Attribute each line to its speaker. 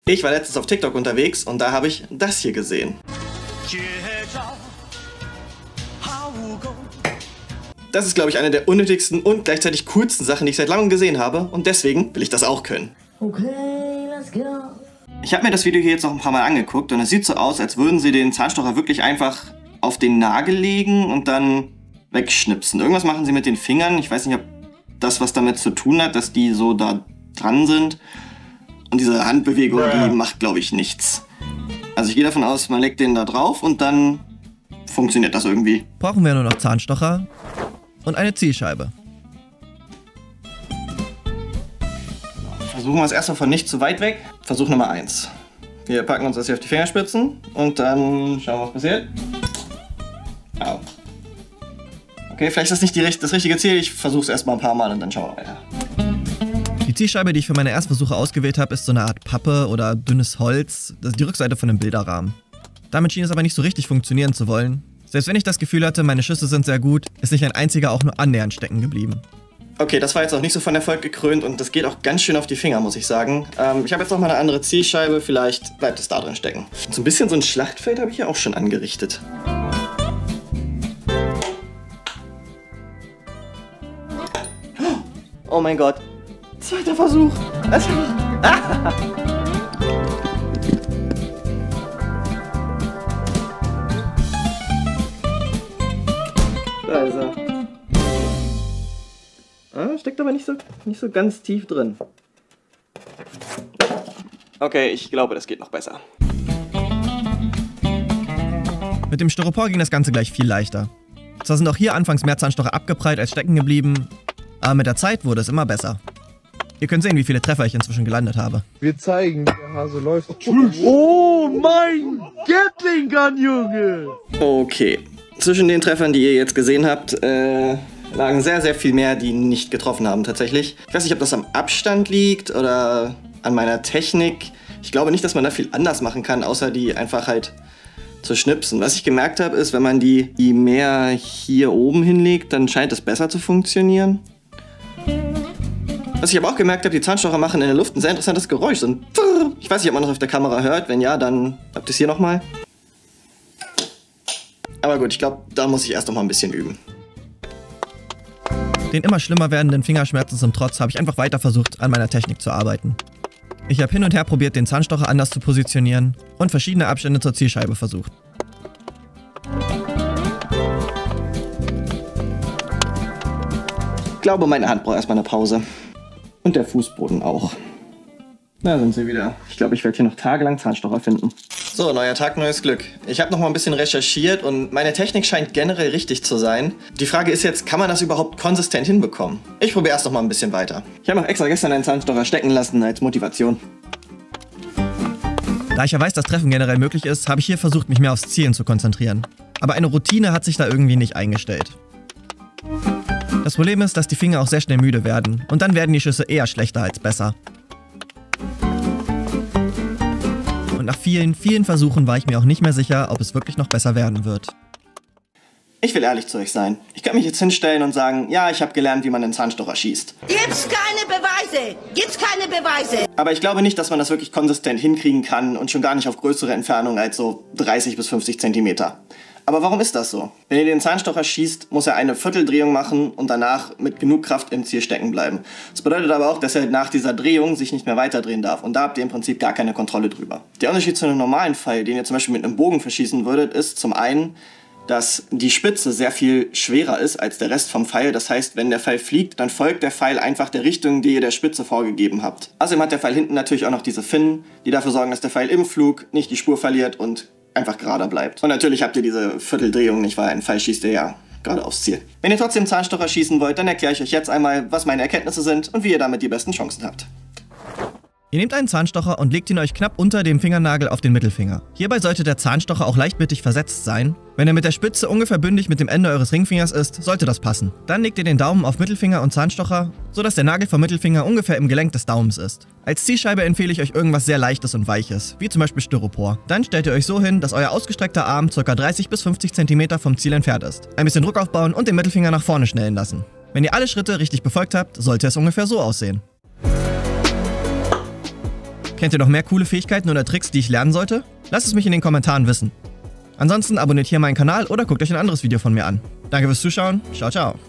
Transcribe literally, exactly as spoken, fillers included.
Speaker 1: Ich war letztens auf TikTok unterwegs und da habe ich das hier gesehen. Das ist, glaube ich, eine der unnötigsten und gleichzeitig coolsten Sachen, die ich seit langem gesehen habe. Und deswegen will ich das auch können.
Speaker 2: Okay, let's go.
Speaker 1: Ich habe mir das Video hier jetzt noch ein paar Mal angeguckt und es sieht so aus, als würden sie den Zahnstocher wirklich einfach auf den Nagel legen und dann wegschnipsen. Irgendwas machen sie mit den Fingern. Ich weiß nicht, ob das was damit zu tun hat, dass die so da dran sind. Und diese Handbewegung, die macht, glaube ich, nichts. Also ich gehe davon aus, man legt den da drauf und dann funktioniert das irgendwie.
Speaker 3: Brauchen wir nur noch Zahnstocher und eine Zielscheibe.
Speaker 1: Versuchen wir es erstmal von nicht zu weit weg. Versuch Nummer eins. Wir packen uns das hier auf die Fingerspitzen und dann schauen wir, was passiert. Au. Okay, vielleicht ist das nicht die, das richtige Ziel. Ich versuche es erstmal ein paar Mal und dann schauen wir weiter.
Speaker 3: Die Zielscheibe, die ich für meine Erstversuche ausgewählt habe, ist so eine Art Pappe oder dünnes Holz. Das ist die Rückseite von einem Bilderrahmen. Damit schien es aber nicht so richtig funktionieren zu wollen. Selbst wenn ich das Gefühl hatte, meine Schüsse sind sehr gut, ist nicht ein einziger auch nur annähernd stecken geblieben.
Speaker 1: Okay, das war jetzt auch nicht so von Erfolg gekrönt und das geht auch ganz schön auf die Finger, muss ich sagen. Ähm, ich habe jetzt noch mal eine andere Zielscheibe, vielleicht bleibt es da drin stecken. So ein bisschen so ein Schlachtfeld habe ich ja auch schon angerichtet. Oh mein Gott. Zweiter Versuch. Also, ah. Da ist er. Ah, steckt aber nicht so, nicht so ganz tief drin. Okay, ich glaube, das geht noch besser.
Speaker 3: Mit dem Styropor ging das Ganze gleich viel leichter. Zwar sind auch hier anfangs mehr Zahnstocher abgeprallt als stecken geblieben, aber mit der Zeit wurde es immer besser. Ihr könnt sehen, wie viele Treffer ich inzwischen gelandet habe.
Speaker 4: Wir zeigen, wie der Hase läuft. Oh mein Gatling Gun, Junge!
Speaker 1: Okay, zwischen den Treffern, die ihr jetzt gesehen habt, äh, lagen sehr, sehr viel mehr, die nicht getroffen haben tatsächlich. Ich weiß nicht, ob das am Abstand liegt oder an meiner Technik. Ich glaube nicht, dass man da viel anders machen kann, außer die einfach halt zu schnipsen. Was ich gemerkt habe, ist, wenn man die, die mehr hier oben hinlegt, dann scheint es besser zu funktionieren. Was ich aber auch gemerkt habe, die Zahnstocher machen in der Luft ein sehr interessantes Geräusch. So ein Pfrr. Ich weiß nicht, ob man das auf der Kamera hört. Wenn ja, dann habt ihr es hier nochmal. Aber gut, ich glaube, da muss ich erst noch mal ein bisschen üben.
Speaker 3: Den immer schlimmer werdenden Fingerschmerzen zum Trotz habe ich einfach weiter versucht, an meiner Technik zu arbeiten. Ich habe hin und her probiert, den Zahnstocher anders zu positionieren und verschiedene Abstände zur Zielscheibe versucht.
Speaker 1: Ich glaube, meine Hand braucht erstmal eine Pause. Und der Fußboden auch. Da sind sie wieder. Ich glaube, ich werde hier noch tagelang Zahnstocher finden. So, neuer Tag, neues Glück. Ich habe noch mal ein bisschen recherchiert und meine Technik scheint generell richtig zu sein. Die Frage ist jetzt, kann man das überhaupt konsistent hinbekommen? Ich probiere erst noch mal ein bisschen weiter. Ich habe auch extra gestern einen Zahnstocher stecken lassen als Motivation.
Speaker 3: Da ich ja weiß, dass Treffen generell möglich ist, habe ich hier versucht, mich mehr aufs Zielen zu konzentrieren. Aber eine Routine hat sich da irgendwie nicht eingestellt. Das Problem ist, dass die Finger auch sehr schnell müde werden und dann werden die Schüsse eher schlechter als besser. Und nach vielen, vielen Versuchen war ich mir auch nicht mehr sicher, ob es wirklich noch besser werden wird.
Speaker 1: Ich will ehrlich zu euch sein. Ich kann mich jetzt hinstellen und sagen, ja, ich habe gelernt, wie man einen Zahnstocher schießt.
Speaker 2: Gibt's keine Beweise! Gibt's keine Beweise!
Speaker 1: Aber ich glaube nicht, dass man das wirklich konsistent hinkriegen kann und schon gar nicht auf größere Entfernungen als so dreißig bis fünfzig Zentimeter. Aber warum ist das so? Wenn ihr den Zahnstocher schießt, muss er eine Vierteldrehung machen und danach mit genug Kraft im Ziel stecken bleiben. Das bedeutet aber auch, dass er nach dieser Drehung sich nicht mehr weiterdrehen darf und da habt ihr im Prinzip gar keine Kontrolle drüber. Der Unterschied zu einem normalen Pfeil, den ihr zum Beispiel mit einem Bogen verschießen würdet, ist zum einen, dass die Spitze sehr viel schwerer ist als der Rest vom Pfeil. Das heißt, wenn der Pfeil fliegt, dann folgt der Pfeil einfach der Richtung, die ihr der Spitze vorgegeben habt. Außerdem hat der Pfeil hinten natürlich auch noch diese Finnen, die dafür sorgen, dass der Pfeil im Flug nicht die Spur verliert und einfach gerader bleibt. Und natürlich habt ihr diese Vierteldrehung nicht, weil ein Pfeil schießt ihr ja gerade aufs Ziel. Wenn ihr trotzdem Zahnstocher schießen wollt, dann erkläre ich euch jetzt einmal, was meine Erkenntnisse sind und wie ihr damit die besten Chancen habt.
Speaker 3: Ihr nehmt einen Zahnstocher und legt ihn euch knapp unter dem Fingernagel auf den Mittelfinger. Hierbei sollte der Zahnstocher auch leicht mittig versetzt sein. Wenn er mit der Spitze ungefähr bündig mit dem Ende eures Ringfingers ist, sollte das passen. Dann legt ihr den Daumen auf Mittelfinger und Zahnstocher, sodass der Nagel vom Mittelfinger ungefähr im Gelenk des Daumens ist. Als Zielscheibe empfehle ich euch irgendwas sehr Leichtes und Weiches, wie zum Beispiel Styropor. Dann stellt ihr euch so hin, dass euer ausgestreckter Arm ca. dreißig bis fünfzig Zentimeter vom Ziel entfernt ist. Ein bisschen Druck aufbauen und den Mittelfinger nach vorne schnellen lassen. Wenn ihr alle Schritte richtig befolgt habt, sollte es ungefähr so aussehen. Kennt ihr noch mehr coole Fähigkeiten oder Tricks, die ich lernen sollte? Lasst es mich in den Kommentaren wissen. Ansonsten abonniert hier meinen Kanal oder guckt euch ein anderes Video von mir an. Danke fürs Zuschauen. Ciao, ciao.